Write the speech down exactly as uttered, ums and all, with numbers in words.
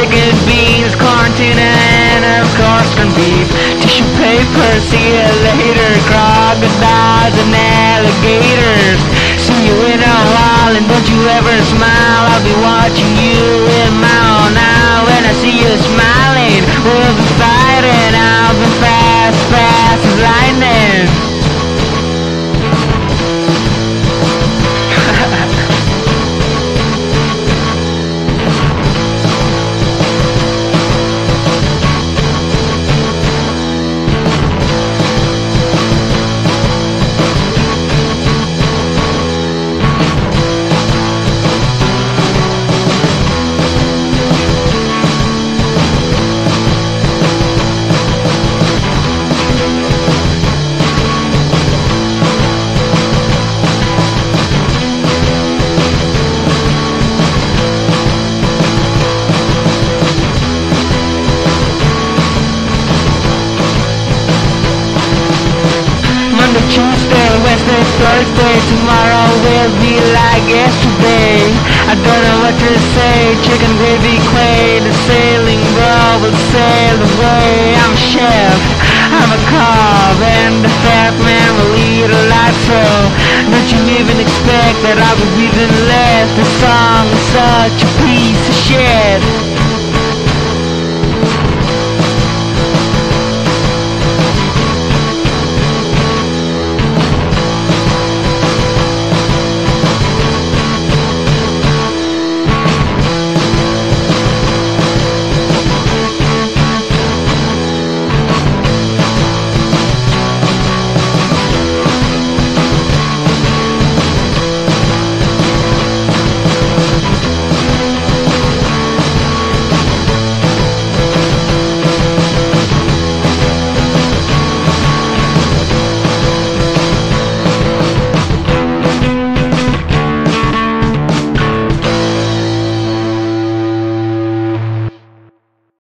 chicken, beans, corn, tuna, and of course corned beef. Tissue paper, see you later. Crocodiles and alligators. See you in a while, and don't you ever smile. I'll be watching you in my own eye. When I see you smiling, we'll be fighting. I'll be fast, fast as lightning. Tuesday, Wednesday, Thursday, tomorrow will be like yesterday. I don't know what to say, chicken gravy quail, the sailing boat will sail away. I'm a chef, I'm a cob, and the fat man will eat a lot, so don't you even expect that I'll be breathing less. The song is such a piece of shit.